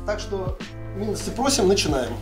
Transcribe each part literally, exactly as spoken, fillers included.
Так что, милости просим, начинаем.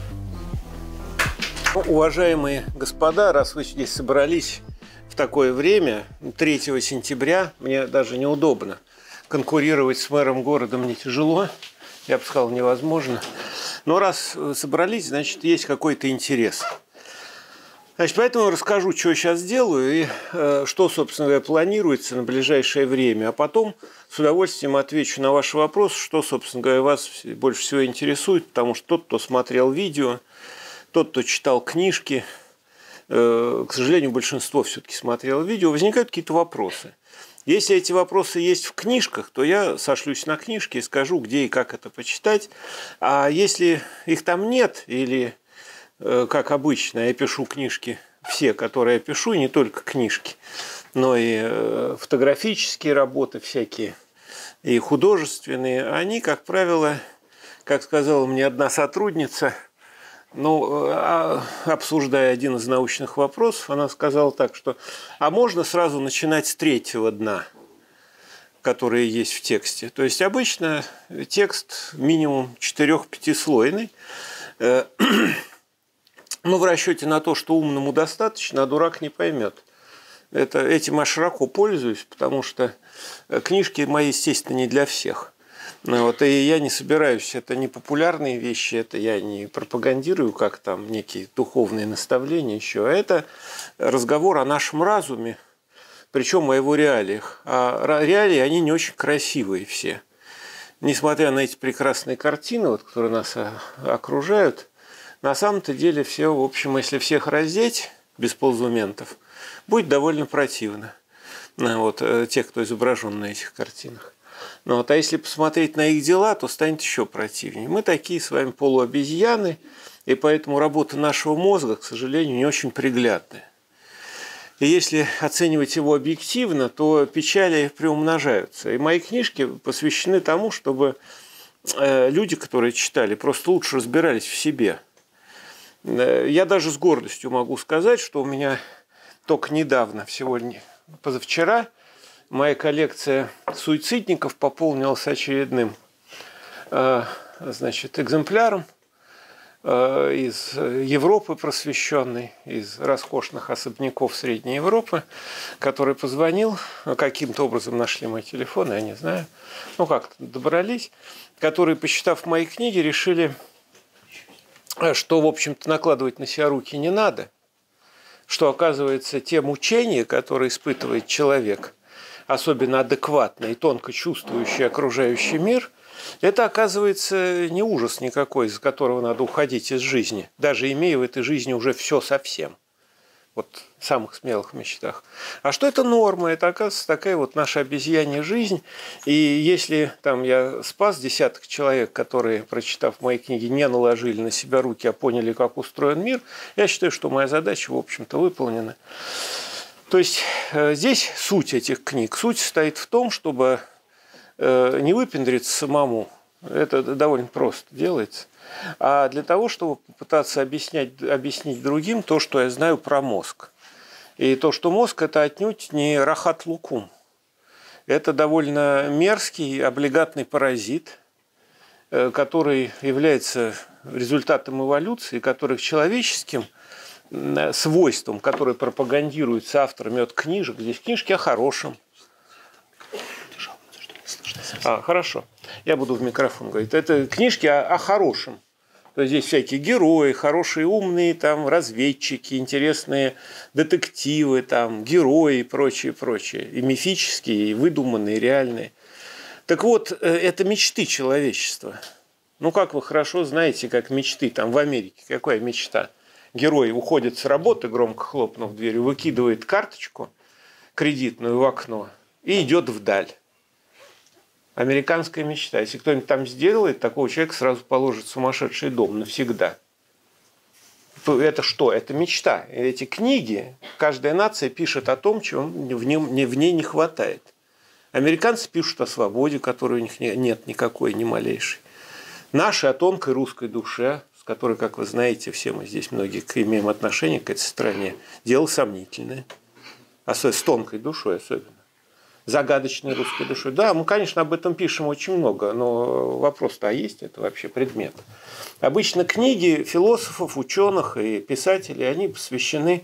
Уважаемые господа, раз вы здесь собрались в такое время, третьего сентября, мне даже неудобно. Конкурировать с мэром города мне тяжело, я бы сказал, невозможно. Но раз собрались, значит, есть какой-то интерес. Значит, поэтому расскажу, что я сейчас делаю и э, что, собственно говоря, планируется на ближайшее время. А потом с удовольствием отвечу на ваши вопросы, что, собственно говоря, вас больше всего интересует. Потому что тот, кто смотрел видео, тот, кто читал книжки, э, к сожалению, большинство все-таки смотрело видео, возникают какие-то вопросы. Если эти вопросы есть в книжках, то я сошлюсь на книжки и скажу, где и как это почитать. А если их там нет, или... как обычно, я пишу книжки, все, которые я пишу, и не только книжки, но и фотографические работы всякие, и художественные, они, как правило, как сказала мне одна сотрудница, ну, обсуждая один из научных вопросов, она сказала так, что «а можно сразу начинать с третьего дна», которые есть в тексте. То есть обычно текст минимум четырех-пятислойный, ну, в расчете на то, что умному достаточно, а дурак не поймет. Это, этим я широко пользуюсь, потому что книжки мои, естественно, не для всех. Вот, и я не собираюсь, это не популярные вещи, это я не пропагандирую, как там некие духовные наставления еще, а это разговор о нашем разуме, причем о его реалиях. А реалии, они не очень красивые все. Несмотря на эти прекрасные картины, вот, которые нас окружают, на самом-то деле все, в общем, если всех раздеть без ползументов, будет довольно противно. Вот, те, кто изображен на этих картинах. Ну, вот, а если посмотреть на их дела, то станет еще противнее. Мы такие с вами полуобезьяны, и поэтому работа нашего мозга, к сожалению, не очень приглядная. И если оценивать его объективно, то печали приумножаются. И мои книжки посвящены тому, чтобы люди, которые читали, просто лучше разбирались в себе. Я даже с гордостью могу сказать, что у меня только недавно, всего позавчера, моя коллекция суицидников пополнилась очередным значит, экземпляром из Европы просвещенной, из роскошных особняков Средней Европы, который позвонил, каким-то образом нашли мой телефон, я не знаю, ну как-то добрались, которые, посчитав мои книги, решили, что, в общем-то, накладывать на себя руки не надо, что, оказывается, те мучения, которые испытывает человек, особенно адекватно и тонко чувствующий окружающий мир, это, оказывается, не ужас никакой, из которого надо уходить из жизни, даже имея в этой жизни уже все совсем. Вот в самых смелых мечтах. А что это норма? Это, оказывается, такая вот наша обезьянья жизнь. И если там я спас десяток человек, которые, прочитав мои книги, не наложили на себя руки, а поняли, как устроен мир, я считаю, что моя задача, в общем-то, выполнена. То есть здесь суть этих книг. Суть состоит в том, чтобы не выпендриться самому. Это довольно просто делается. А для того, чтобы попытаться объяснять, объяснить другим то, что я знаю про мозг. И то, что мозг – это отнюдь не рахат лукум. Это довольно мерзкий, облигатный паразит, который является результатом эволюции, который к человеческим свойствам, которые пропагандируются авторами от книжек, здесь книжки о хорошем. А, хорошо. Я буду в микрофон говорить. Это книжки о, о хорошем. То есть здесь всякие герои, хорошие, умные, там, разведчики, интересные детективы, там, герои и прочее, прочее. И мифические, и выдуманные, и реальные. Так вот, это мечты человечества. Ну, как вы хорошо знаете, как мечты там в Америке. Какая мечта? Герой уходит с работы, громко хлопнув дверью, выкидывает карточку кредитную в окно и идет вдаль. Американская мечта. Если кто-нибудь там сделает, такого человека сразу положит в сумасшедший дом навсегда. Это что? Это мечта. Эти книги, каждая нация пишет о том, чего в, нем, в ней не хватает. Американцы пишут о свободе, которой у них нет никакой, ни малейшей. Наши о тонкой русской душе, с которой, как вы знаете, все мы здесь многие имеем отношение к этой стране, дело сомнительное. Особенно с тонкой душой особенно. загадочной русской душой. Да, мы, конечно, об этом пишем очень много, но вопрос-то, а есть это вообще предмет? Обычно книги философов, ученых и писателей, они посвящены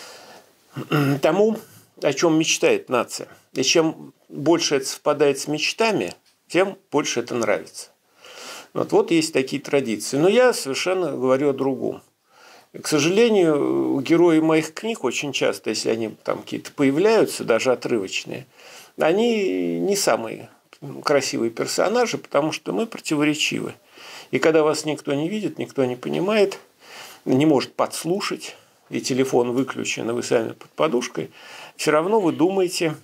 тому, о чем мечтает нация. И чем больше это совпадает с мечтами, тем больше это нравится. Вот, вот есть такие традиции. Но я совершенно говорю о другом. К сожалению, герои моих книг очень часто, если они там какие-то появляются, даже отрывочные, они не самые красивые персонажи, потому что мы противоречивы. И когда вас никто не видит, никто не понимает, не может подслушать, и телефон выключен, и вы сами под подушкой, все равно вы думаете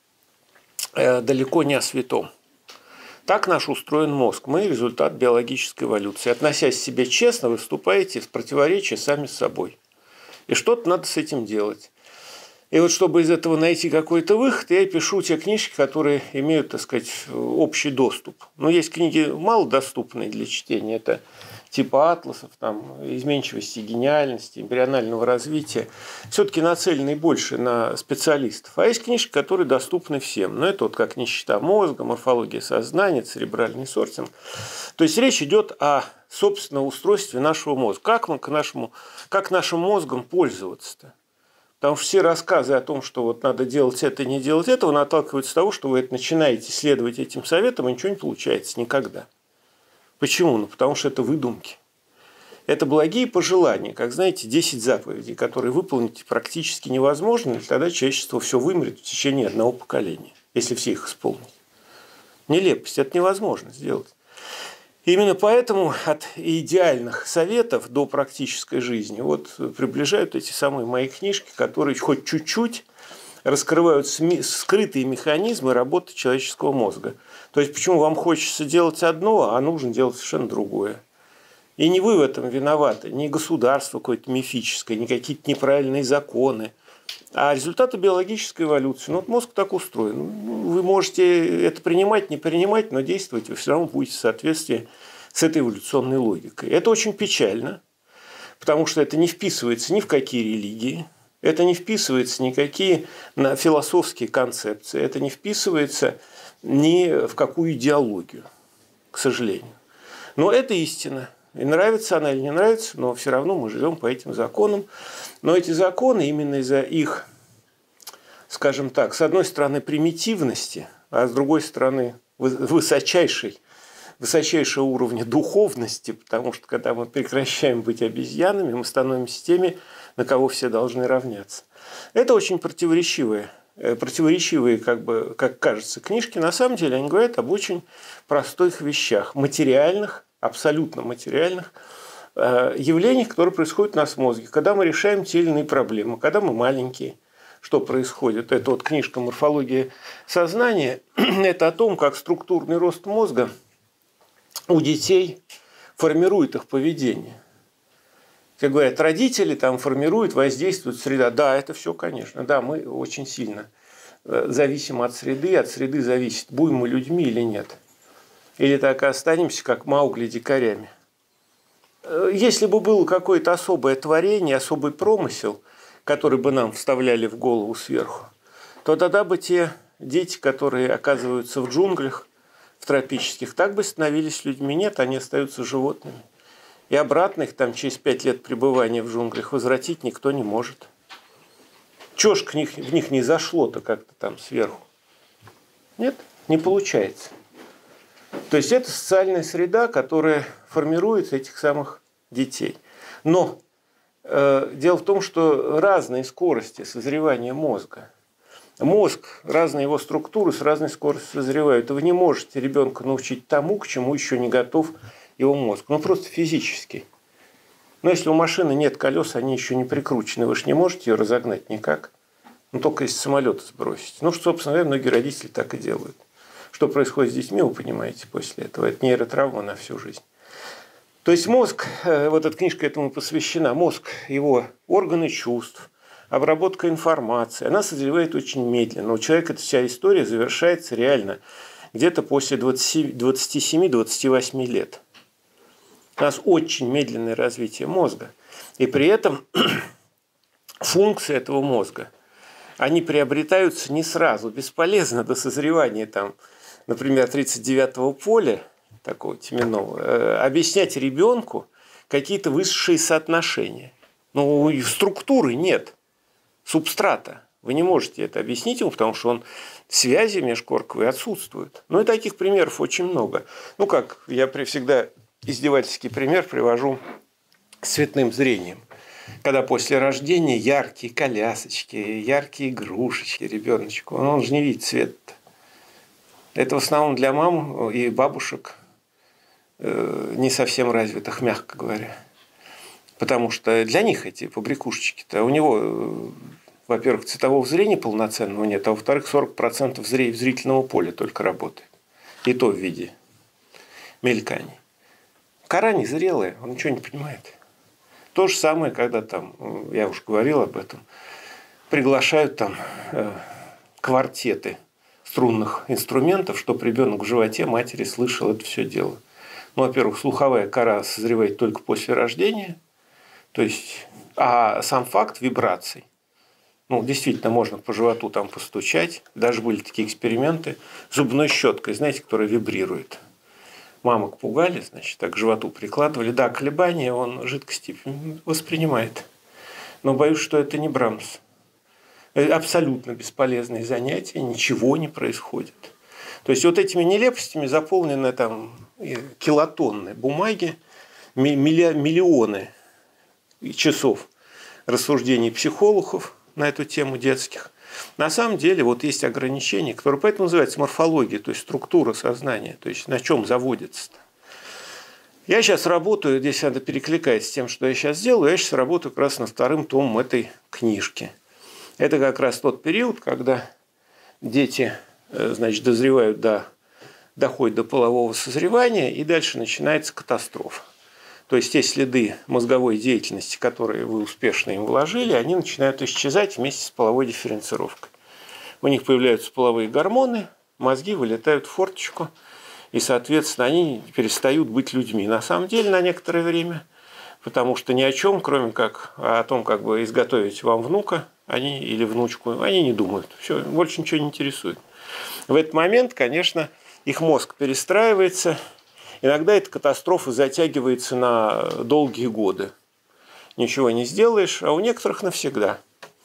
далеко не о святом. Так наш устроен мозг. Мы результат биологической эволюции. Относясь к себе честно, выступаете в противоречии сами с собой. И что-то надо с этим делать. И вот чтобы из этого найти какой-то выход, я пишу те книжки, которые имеют, так сказать, общий доступ. Но есть книги малодоступные для чтения. Это типа атласов, там, изменчивости, гениальности, эмбрионального развития. Все-таки нацеленные больше на специалистов. А есть книжки, которые доступны всем. Но это вот как нищета мозга, морфология сознания, церебральный сортинг. То есть речь идет о собственном устройстве нашего мозга. Как мы к нашему, как нашим мозгом пользоваться-то? Потому что все рассказы о том, что вот надо делать это и не делать этого, наталкиваются с того, что вы начинаете следовать этим советам, и ничего не получается никогда. Почему? Ну, потому что это выдумки. Это благие пожелания, как, знаете, десять заповедей, которые выполнить практически невозможно, и тогда человечество все вымрет в течение одного поколения, если все их исполнить. Нелепость. Это невозможно сделать. Именно поэтому от идеальных советов до практической жизни вот приближают эти самые мои книжки, которые хоть чуть-чуть раскрывают скрытые механизмы работы человеческого мозга. То есть, почему вам хочется делать одно, а нужно делать совершенно другое. И не вы в этом виноваты, не государство какое-то мифическое, не какие-то неправильные законы, а результаты биологической эволюции. Ну, вот мозг так устроен. Вы можете это принимать, не принимать, но действовать вы все равно будете в соответствии с этой эволюционной логикой. Это очень печально, потому что это не вписывается ни в какие религии, это не вписывается ни в какие философские концепции, это не вписывается ни в какую идеологию, к сожалению. Но это истина. И нравится она или не нравится, но все равно мы живем по этим законам. Но эти законы именно из-за их, скажем так, с одной стороны примитивности, а с другой стороны высочайшей, высочайшего уровня духовности, потому что когда мы прекращаем быть обезьянами, мы становимся теми, на кого все должны равняться. Это очень противоречивые, противоречивые, как бы, как кажется, книжки. На самом деле они говорят об очень простых вещах, материальных, абсолютно материальных э, явлениях, которые происходят у нас в мозге, когда мы решаем те или иные проблемы, когда мы маленькие. Что происходит? Это вот книжка «Морфология сознания». Это о том, как структурный рост мозга у детей формирует их поведение. Как говорят, родители там формируют, воздействуют среда. Да, это все, конечно. Да, мы очень сильно зависим от среды, от среды зависит, будем мы людьми или нет. Или так и останемся, как Маугли, дикарями. Если бы было какое-то особое творение, особый промысел, который бы нам вставляли в голову сверху, то тогда бы те дети, которые оказываются в джунглях, в тропических, так бы становились людьми. Нет, они остаются животными. И обратно их там через пять лет пребывания в джунглях возвратить никто не может. Чего ж к них, в них не зашло-то как-то там сверху? Нет, не получается. То есть это социальная среда, которая формирует этих самых детей. Но э, дело в том, что разные скорости созревания мозга. Мозг, разные его структуры с разной скоростью созревают. И вы не можете ребенка научить тому, к чему еще не готов его мозг. Ну, просто физически. Но если у машины нет колес, они еще не прикручены, вы же не можете ее разогнать никак. Ну, только если самолет сбросить. Ну, что, собственно говоря, многие родители так и делают. Что происходит с детьми, вы понимаете после этого. Это нейротравма на всю жизнь. То есть мозг, вот эта книжка этому посвящена, мозг, его органы чувств, обработка информации, она созревает очень медленно. У человека эта вся история завершается реально где-то после двадцати семи — двадцати восьми лет. У нас очень медленное развитие мозга. И при этом функции этого мозга они приобретаются не сразу. Бесполезно до созревания, там, например, тридцать девятого поля, такого теменного, объяснять ребенку какие-то высшие соотношения. Ну, структуры нет, субстрата. Вы не можете это объяснить ему, потому что он связи межкорковые отсутствуют. Ну и таких примеров очень много. Ну как, я всегда издевательский пример привожу с цветным зрением. Когда после рождения яркие колясочки, яркие игрушечки ребеночку, он же не видит цвет. Это в основном для мам и бабушек не совсем развитых, мягко говоря. Потому что для них эти побрякушечки-то, у него, во-первых, цветового зрения полноценного нет, а во-вторых, сорок процентов зрительного поля только работает. И то в виде мельканий. Кора незрелая, он ничего не понимает. То же самое, когда там, я уже говорил об этом, приглашают там э, квартеты струнных инструментов, чтобы ребенок в животе матери слышал это все дело. Ну, во-первых, слуховая кора созревает только после рождения, то есть, а сам факт вибраций. Ну, действительно, можно по животу там постучать. Даже были такие эксперименты зубной щеткой, знаете, которая вибрирует. Мамок пугали, значит, так к животу прикладывали. Да, колебания он жидкости воспринимает. Но боюсь, что это не Брамс. Абсолютно бесполезные занятия, ничего не происходит. То есть, вот этими нелепостями заполнены там килотонны бумаги, миллионы часов рассуждений психологов на эту тему детских. На самом деле вот есть ограничения, которые поэтому называются морфология, то есть структура сознания, то есть на чем заводится-то. Я сейчас работаю, здесь надо перекликать с тем, что я сейчас делаю, я сейчас работаю как раз над вторым томом этой книжки. Это как раз тот период, когда дети, значит, дозревают до, доходят до полового созревания, и дальше начинается катастрофа. То есть те следы мозговой деятельности, которые вы успешно им вложили, они начинают исчезать вместе с половой дифференцировкой. У них появляются половые гормоны, мозги вылетают в форточку, и, соответственно, они перестают быть людьми. На самом деле, на некоторое время, потому что ни о чем, кроме как о том, как бы изготовить вам внука они, или внучку, они не думают. Все, больше ничего не интересует. В этот момент, конечно, их мозг перестраивается. Иногда эта катастрофа затягивается на долгие годы. Ничего не сделаешь, а у некоторых навсегда.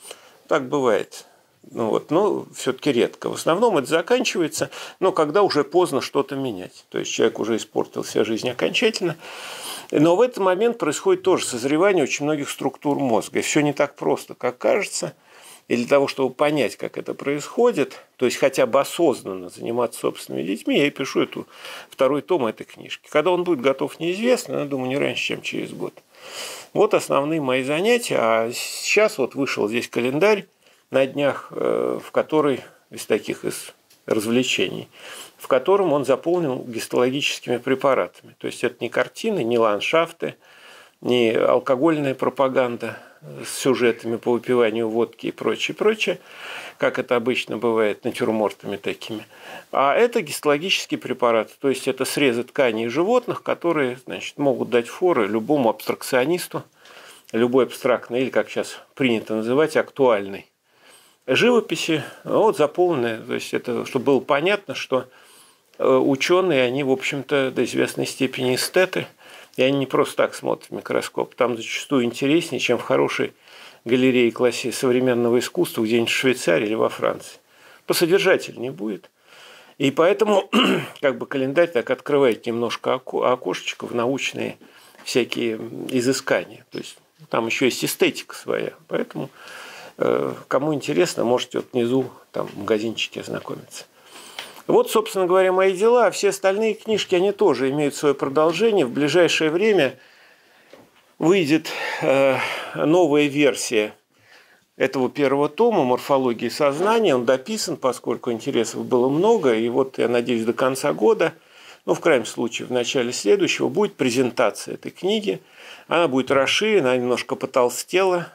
Так бывает. Ну, вот, но все-таки редко. В основном это заканчивается, но когда уже поздно что-то менять. То есть человек уже испортил себе жизнь окончательно. Но в этот момент происходит тоже созревание очень многих структур мозга. И все не так просто, как кажется. И для того, чтобы понять, как это происходит, то есть хотя бы осознанно заниматься собственными детьми, я и пишу эту второй том этой книжки. Когда он будет готов, неизвестно, но, я думаю, не раньше, чем через год. Вот основные мои занятия. А сейчас вот вышел здесь календарь на днях, в который, из таких из развлечений, в котором он заполнен гистологическими препаратами. То есть это не картины, не ландшафты, не алкогольная пропаганда с сюжетами по выпиванию водки и прочее, прочее, как это обычно бывает, натюрмортами такими. А это гистологические препараты, то есть это срезы тканей животных, которые, значит, могут дать форы любому абстракционисту, любой абстрактной, или, как сейчас принято называть, актуальной живописи, вот заполнены, то есть это, чтобы было понятно, что ученые, они, в общем-то, до известной степени эстеты, и они не просто так смотрят в микроскоп. Там зачастую интереснее, чем в хорошей галерее классе современного искусства где-нибудь в Швейцарии или во Франции. Посодержательнее будет. И поэтому как бы календарь так открывает немножко окошечко в научные всякие изыскания. То есть там еще есть эстетика своя. Поэтому кому интересно, можете вот внизу там в магазинчике ознакомиться. Вот, собственно говоря, мои дела. А все остальные книжки, они тоже имеют свое продолжение. В ближайшее время выйдет э, новая версия этого первого тома «Морфологии сознания». Он дописан, поскольку интересов было много. И вот, я надеюсь, до конца года, ну, в крайнем случае, в начале следующего, будет презентация этой книги. Она будет расширена, она немножко потолстела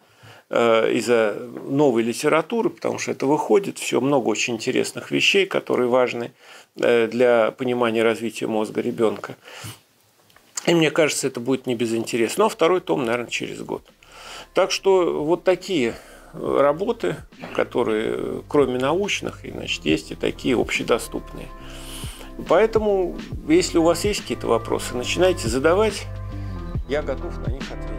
из-за новой литературы, потому что это выходит, все много очень интересных вещей, которые важны для понимания развития мозга ребенка. И мне кажется, это будет не безинтересно. Ну, а второй том, наверное, через год. Так что вот такие работы, которые, кроме научных, и, значит, есть и такие общедоступные. Поэтому, если у вас есть какие-то вопросы, начинайте задавать, я готов на них ответить.